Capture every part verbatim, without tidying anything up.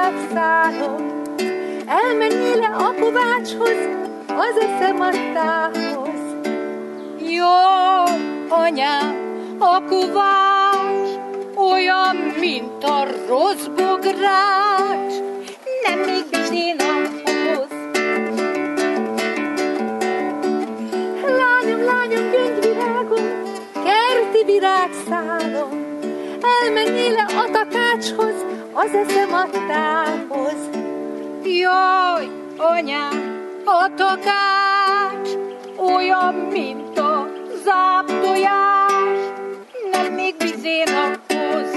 virágszálon, elmenjél-e a kovácshoz, az eszemattához. Jó, anyám, a kovács olyan, mint a rossz bogrács, nem még bizénakhoz. Lányom, lányom, gyöngyvirágom, kerti virágszálon, elmenjél-e a takácshoz, az eszemattához. Jaj, anyám, a takács olyan, mint a záptojás, nem még bizénakhoz.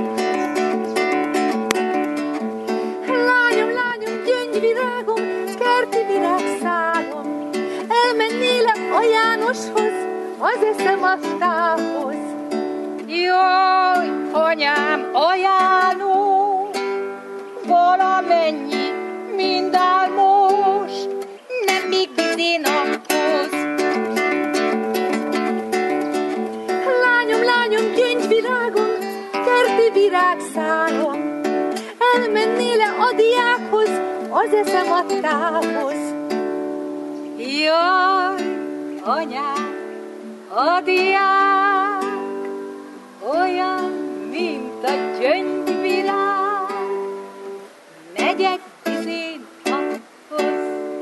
Lányom, lányom, gyöngyvirágom, kerti virágszálon, elmenjél-e a Jánoshoz, az eszemattához. Jaj, anyám, a János valamennyi, mind álmos, nem még bizénakhoz. Lányom, lányom, gyöngyvirágom, kerti virágszálon, elmennél-e a diákhoz, az eszemattához. Jaj, anyám, a diák olyan, mint a gyöngyvirág, megyek bizénakhoz.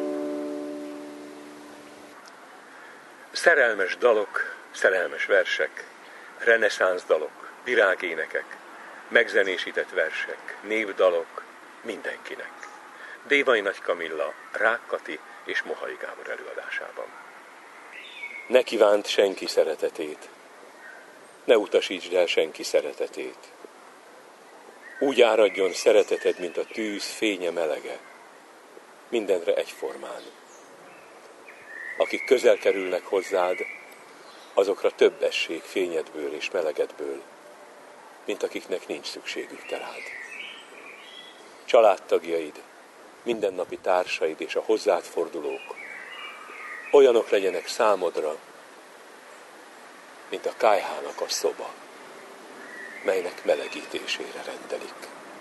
Szerelmes dalok, szerelmes versek, reneszánsz dalok, virágénekek, megzenésített versek, névdalok mindenkinek. Dévai Nagy Kamilla, Rák Kati és Mohai Gábor előadásában. Ne kívánt senki szeretetét, ne utasítsd el senki szeretetét. Úgy áradjon szereteted, mint a tűz fénye melege, mindenre egyformán. Akik közel kerülnek hozzád, azokra több essék fényedből és melegedből, mint akiknek nincs szükségük te rád. Családtagjaid, mindennapi társaid és a hozzád fordulók olyanok legyenek számodra, mint a kályhának a szoba, melynek melegítésére rendelik.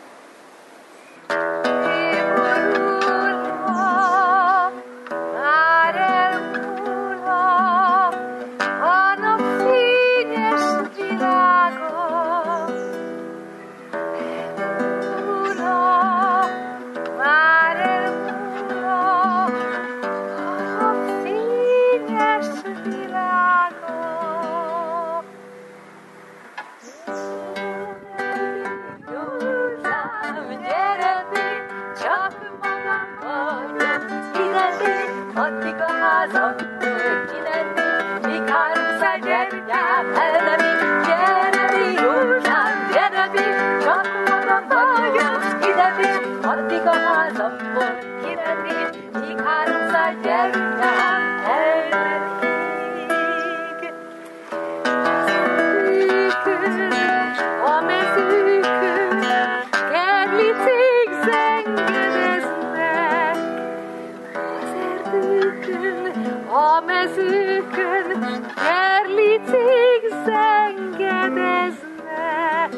A mezőkön erlicék zengedeznek.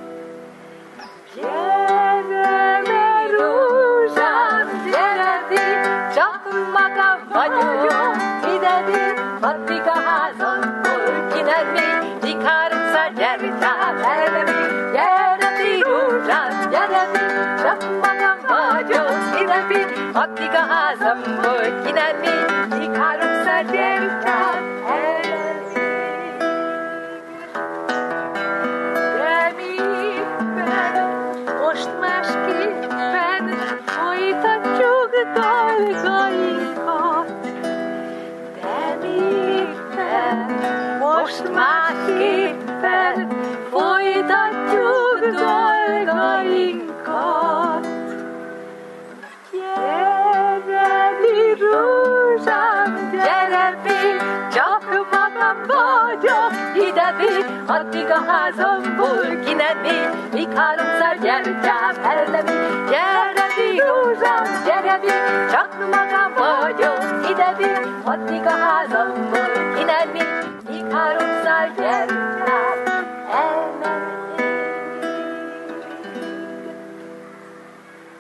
Gyere, me rózsám, gyere, csak maga vagyok, ide addig a házamból kinerni, míg háromszor gyertyám elnevi. Gyere, rózsám, gyere, csak maga vagyok, ide addig a házamból kinerni, míg háromszor gyertyám elnevi. De miben most másképpen folytatjuk dolgainkat? De miben most másképpen folytatjuk dolgainkat? Gyere, mi rózsám, gyere, mi, csak magam vagyok, ide mi, addig a házamból kinerni, míg háromszor gyertyám elnevi. Gyere, mi rózsám, gyere, mi, csak magam vagyok, ide mi, addig a házamból kinerni, míg háromszor gyertyám elnevi.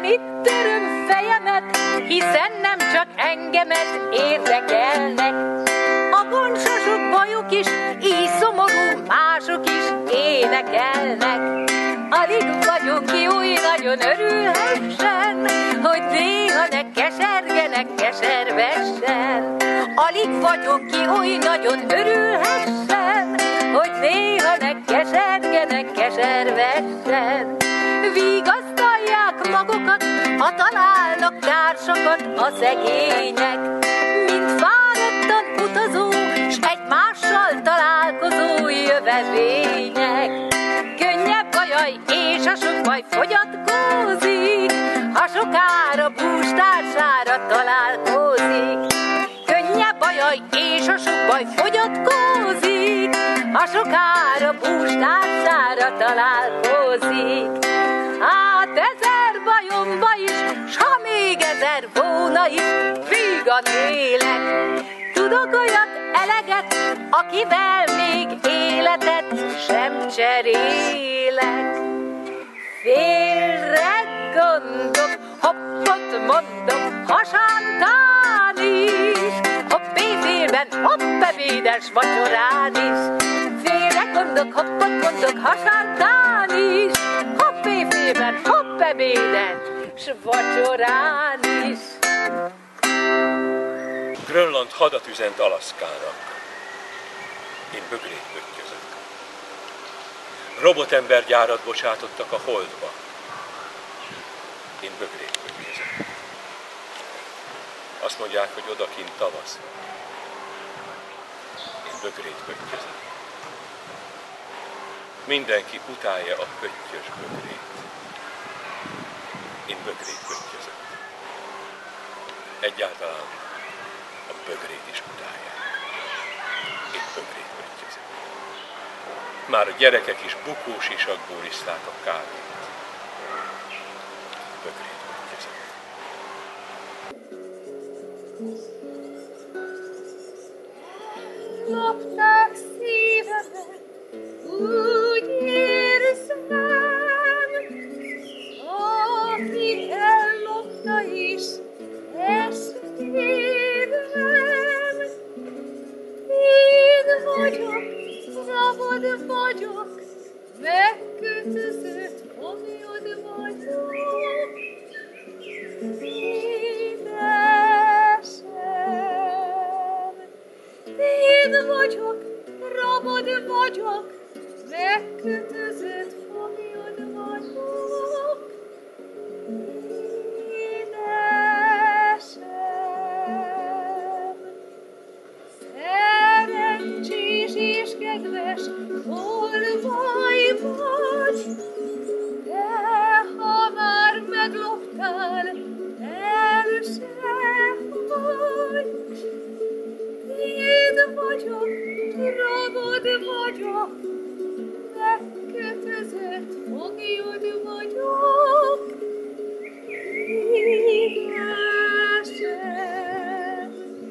itt töröm fejemet, hiszen nem csak engemet érdekelnek. A gondsosok bajok is, így szomorú mások is énekelnek. Alig vagyok ki, úgy nagyon örülhessen, hogy néha ne kesergenek keservesen. Alig vagyok ki, úgy nagyon örülhessen, hogy néha ne kesergenek keservesen. Vigasztalják magukat, ha találnak társakat a szegények, mint fáradtan utazó, s egymással találkozó jövevények. Könnyebb bajaj, és a sok baj fogyatkozik, ha sokára bústársára találkozik. Könnyebb bajaj, és a sok baj fogyatkozik, ha sokára bústársára találkozik. Hát ezer bajomba is, s ha még ezer volna is, vígan élek. Tudok olyat eleget, akivel még életet sem cserélek. Félre gondok, hoppot mondok, hasántán is, hopp éjfélben, hopp ebédes vacsorán is. Félre gondok, hoppot mondok, hasántán is, hopp éjfélben, hopp ebédes vacsorán is. Grönland hadat üzent Alaszkának. Én bögrét pöttyözök. Robotembergyárat bocsátottak a holdba. Én bögrét pöttyözök. Azt mondják, hogy odakint tavasz. Én bögrét pöttyözök. Mindenki utálja a pöttyös bögrét. Én bögrét pöttyözök. Egyáltalán a bögrét is utálják. Én bögrét pöttyözök. Már a gyerekek is bukós isakból iszták a kávét. Bögrét pöttyözök. Lopták szívemet, úgy érzem, aki ellopta is, ezt érem. Én vagyok, rabod vagyok, megkötözött foglyod vagyok. Édesem, én vagyok, rabod vagyok, megkötözött foglyod vagyok. Édesem, szerencsés és kedves, tolvaj vagy, de ha már megloptál, el sem vagy. Én vagyok, rabod vagyok, megkötözött foglyod vagyok. Édesem,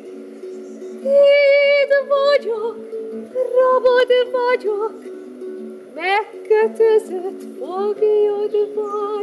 én vagyok, rabod vagyok, megkötözött foglyod vagyok.